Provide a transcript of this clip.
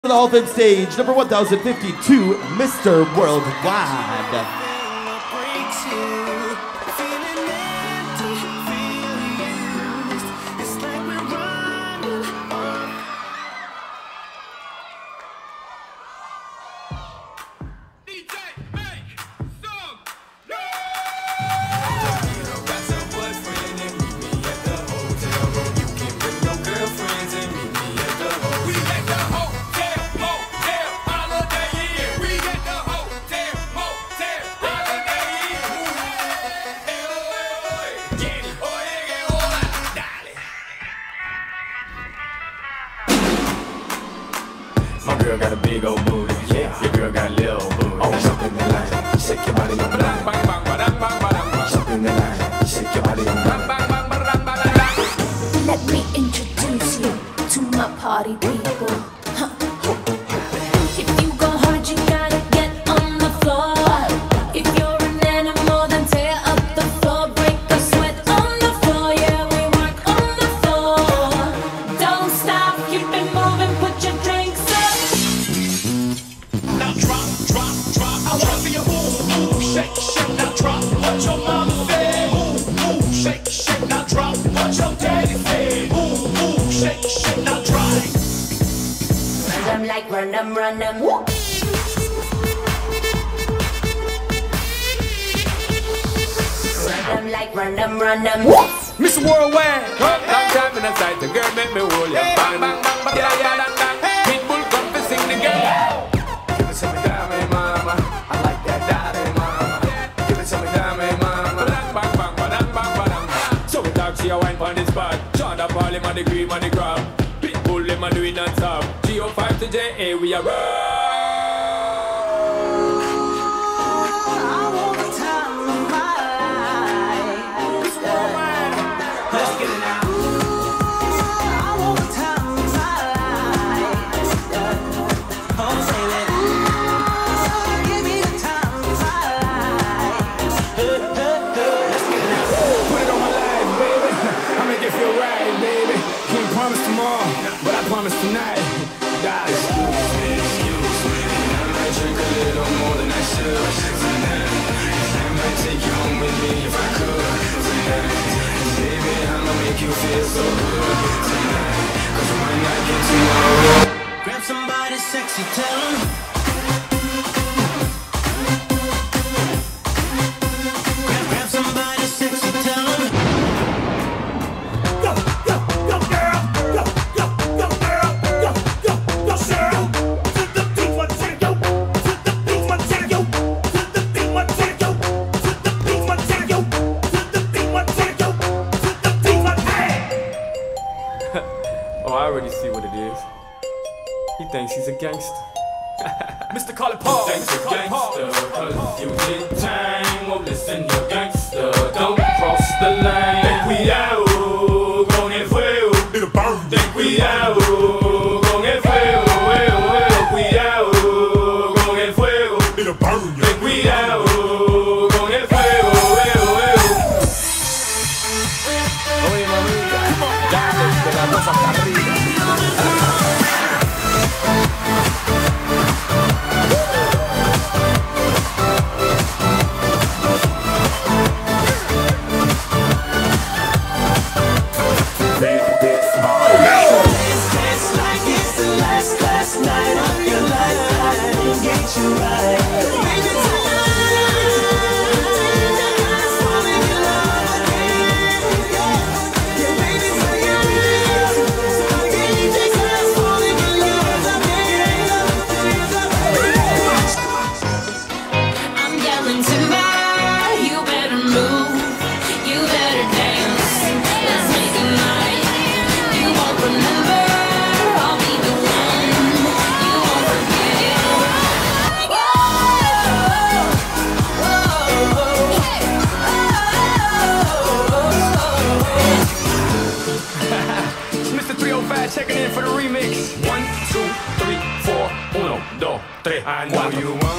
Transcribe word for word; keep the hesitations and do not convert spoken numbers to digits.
The Hall of Fame stage, number one thousand fifty-two, Mister Worldwide. My girl got a big old booty, yeah. Your girl got a little booty. Oh, something that line, shake your body on the line. Bang bang bang bang bang. Something that line, shake your body on the line. Bang bang bang bang bang. Let me introduce you to my party people. Huh. If you go hard, you gotta get on the floor. If you're an animal, then tear up the floor, break the sweat on the floor. Yeah, we work on the floor. Don't stop, keep it moving, put your drinks up. Now drop, drop, drop. I wanna see you move, move, shake, shake. Now drop what your mama said. Move, move, shake, shake. Now drop what your daddy said. Move, move, shake, shake. Now drop. Run them like run them, run them. Run them like run them, run them. Mister Worldwide, long time in the sight, the girl make me hold ya. Bang bang bang bang, yeah yeah bang bang. Pitbull come to sing the girl. Give it to me, dame mama. I like that dame mama. Give it to me, dame mama. Bang bang bang bang bang bang. So we talk, she a wine pon this spot. Sean da Paul him a the cream and the crab. Pitbull him a do it non-stop. G O five to J A we a roll. But I promise tonight, God, excuse me, excuse me. I might drink a little more than I should tonight. I might take you home with me if I could tonight. Baby, I'ma make you feel so good tonight. Cause we might not get tomorrow. Grab somebody sexy, tell them. Grab, grab somebody sexy, tell them. Go, go, go, girl. Go, go, go, girl. Go, go, go, girl. To the beat, one take yo. To the beat, one take yo. To the beat, one take yo. To the beat, one take yo. To the beat, one take yo. To the beat, one take. Oh, I already see what it is. He thinks he's a gangster. Mister Call it Paul. Thanks a gangster, cause you did time. Well, listen, you gangster, don't cross the line. Think we out, con el fuego. It'll burn. Think we out, con el fuego. Cuidado, con el fuego. It'll burn. Think we out, con el fuego. Oye, mamita, dale, que la cosa está arriba. Checking in for the remix. One, two, three, four, uno, dos, tres. I know you want